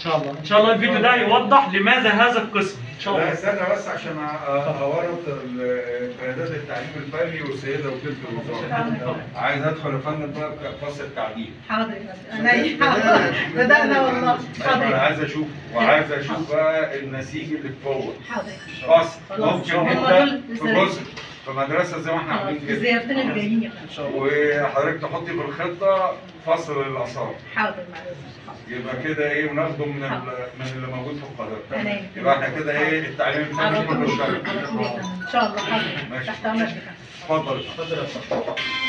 شاء الله ان شاء الله الفيديو ده يوضح لماذا هذا القسم ان شاء الله. لا استنى بس عشان اورط قيادات التعليم الفني والسيده وكيله الوزاره. عايز ادخل يا فندم بقى فصل التعليم. حاضر حاضر بدأنا والله. حاضر انا عايز اشوف وعايز اشوف بقى النسيج اللي فوق. حاضر فصل ممكن جدا في جزء في مدرسه زي ما احنا عاملين كده. زيارتنا اللي جايين ان شاء الله. وحضرتك تحطي في الخطه فصل الاثار. حاضر معلش. يبقى كده ايه وناخده من اللي موجود في القاهره. تمام. يبقى احنا كده ايه التعليم الفني كله اشتغل. ان شاء الله. حاضر تحت امرك. اتفضل. اتفضل يا فندم.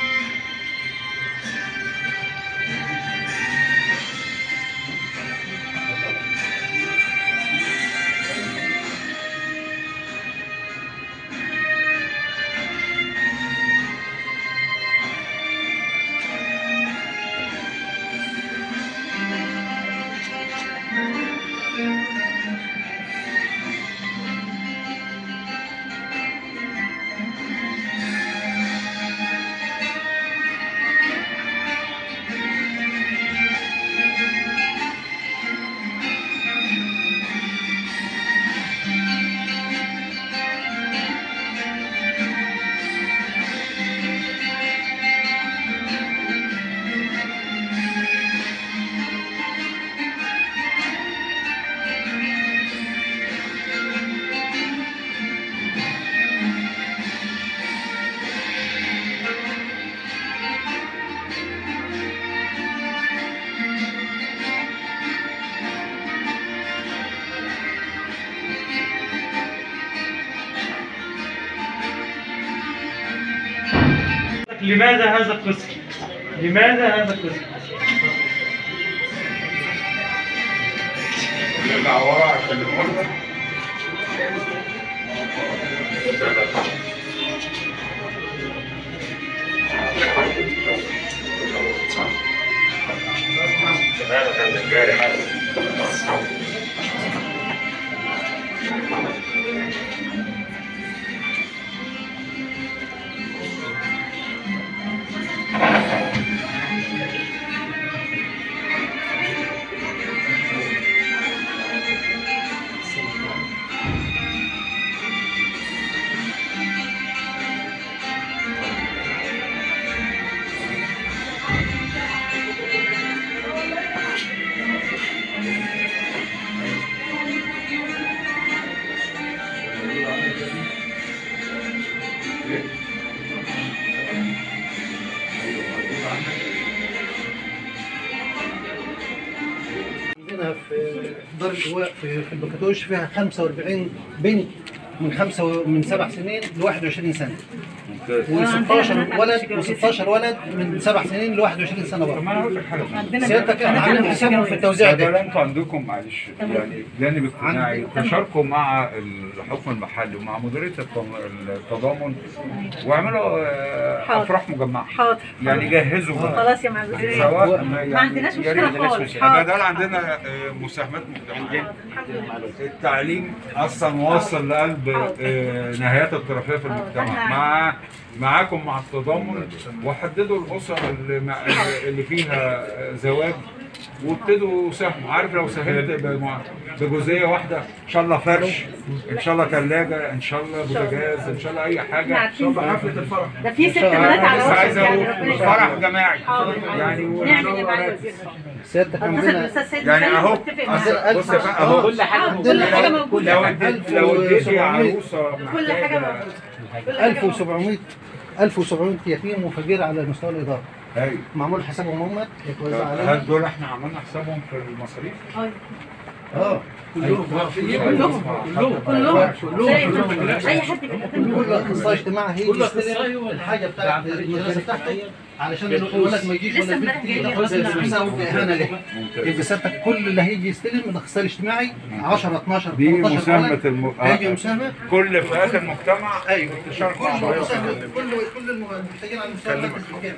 لماذا هذا القسم؟ لماذا هذا القسم؟ نرجع ورا عشان نقول. هنا في دار الجواء في البكاتوش فيها 45 بنت من 7 سنين ل 21 سنه. و16 ولد و16 ولد من 7 سنين ل 21 سنه برضه. سيادتك احنا عاملين حسابهم في التوزيع ده. انتوا عندكم معلش يعني جانب اجتماعي تشاركوا مع الحكم المحلي ومع مديريه التضامن واعملوا افراح مجمعه. حاضر. يعني جهزوا بقى. خلاص يا معلم. سواء ما عندناش مشكله خالص. بدل عندنا مساهمات مجتمعيه. التعليم اصلا واصل لقلب نهايات الطرفيه في المجتمع. معاكم مع التضامن وحددوا الاسر اللي فيها زواج وابتدوا ساهموا. عارف لو ساهمت بجزئيه واحده ان شاء الله فرش، ان شاء الله ثلاجه، ان شاء الله بوتاجاز، ان شاء الله اي حاجه، ان شاء الله حفله الفرح. ده في 6 بنات على بس عايز اقول فرح جماعي يعني نعمل اللي معايا. سيادتك عندنا يعني اهو بص اهو كل حاجه موجوده. لو اديتي عروسه كل حاجه موجوده. 1700 يتيم وفقير على مستوى الاداره. ايوه معمول حسابهم هم يتوزع عليهم. هل دول احنا عملنا حسابهم في المصاريف؟ كلهم اي حد كل اخصائي اجتماعي هيجي يستلم الحاجه بتاعت المدرسه بتاعته علشان الولد ما يجيش ولا البنت تساوي اهانه ليه. يبقى سيادتك كل اللي هيجي يستلم من الاخصائي الاجتماعي 10 12 دي 13 مساهمه هيجي مساهمه كل فئات المجتمع. ايوه تشارك مع بعض. كل المحتاجين على المستوى المركز بالكامل.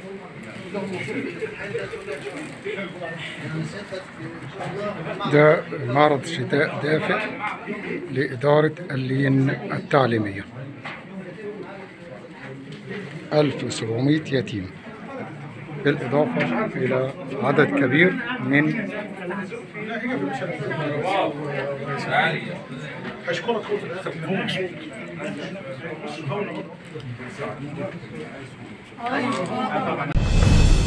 ده معرض شتاء دافئ لإدارة اللين التعليمية. 1700 يتيم. بالإضافة إلى عدد كبير من أيوة.